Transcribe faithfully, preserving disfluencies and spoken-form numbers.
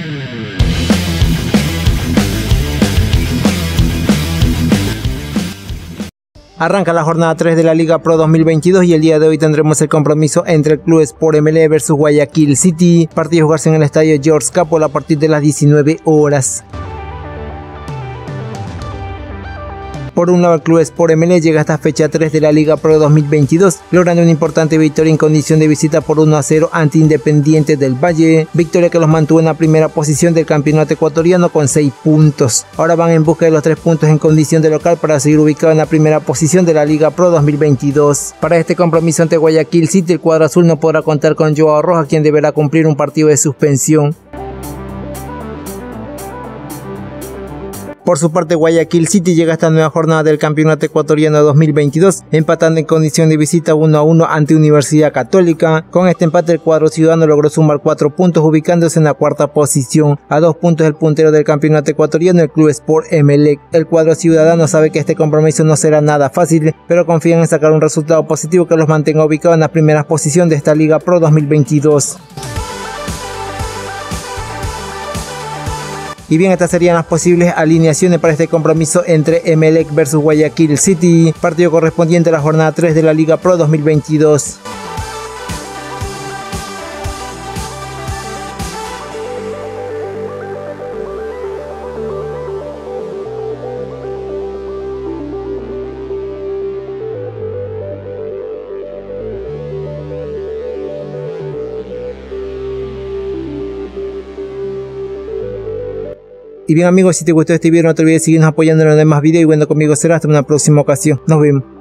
Arranca la jornada tres de la Liga Pro dos mil veintidós y el día de hoy tendremos el compromiso entre el Club Sport M L E versus Guayaquil City, partido a jugarse en el estadio George Capwell a partir de las diecinueve horas. Por un lado, el Club Sport M L E llega a esta fecha tres de la Liga Pro dos mil veintidós, logrando una importante victoria en condición de visita por uno a cero ante Independiente del Valle, victoria que los mantuvo en la primera posición del campeonato ecuatoriano con seis puntos. Ahora van en busca de los tres puntos en condición de local para seguir ubicado en la primera posición de la Liga Pro dos mil veintidós. Para este compromiso ante Guayaquil City, el cuadro azul no podrá contar con Joao Rojas, quien deberá cumplir un partido de suspensión. Por su parte, Guayaquil City llega a esta nueva jornada del campeonato ecuatoriano dos mil veintidós, empatando en condición de visita uno a uno ante Universidad Católica. Con este empate, el cuadro ciudadano logró sumar cuatro puntos, ubicándose en la cuarta posición. A dos puntos del puntero del campeonato ecuatoriano, el Club Sport M L E. El cuadro ciudadano sabe que este compromiso no será nada fácil, pero confían en sacar un resultado positivo que los mantenga ubicados en la primera posición de esta Liga Pro dos mil veintidós. Y bien, estas serían las posibles alineaciones para este compromiso entre Emelec versus Guayaquil City, partido correspondiente a la jornada tres de la Liga Pro dos mil veintidós. Y bien amigos, si te gustó este video no te olvides seguirnos apoyando en los demás videos y bueno, conmigo será hasta una próxima ocasión. Nos vemos.